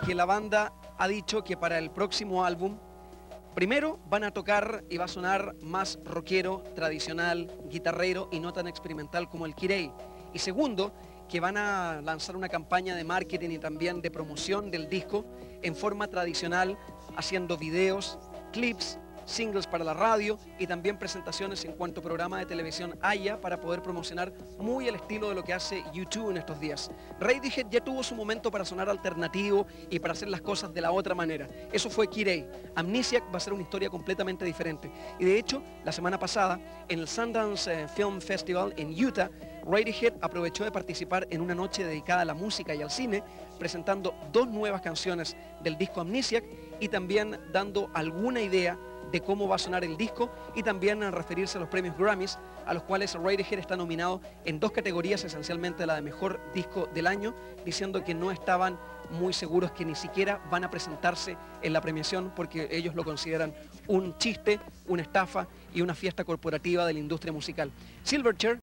que la banda ha dicho que para el próximo álbum, primero van a tocar y va a sonar más rockero, tradicional, guitarrero y no tan experimental como el Kirei. Y segundo, que van a lanzar una campaña de marketing y también de promoción del disco en forma tradicional, haciendo videos, clips, singles para la radio y también presentaciones en cuanto a programa de televisión haya para poder promocionar muy el estilo de lo que hace YouTube en estos días. Radiohead ya tuvo su momento para sonar alternativo y para hacer las cosas de la otra manera. Eso fue Kirei. Amnesiac va a ser una historia completamente diferente. Y de hecho, la semana pasada, en el Sundance Film Festival en Utah, Radiohead aprovechó de participar en una noche dedicada a la música y al cine, presentando 2 nuevas canciones del disco Amnesiac y también dando alguna idea de cómo va a sonar el disco y también en referirse a los premios Grammys, a los cuales Radiohead está nominado en 2 categorías, esencialmente la de mejor disco del año, diciendo que no estaban muy seguros, que ni siquiera van a presentarse en la premiación porque ellos lo consideran un chiste, una estafa y una fiesta corporativa de la industria musical. Silverchair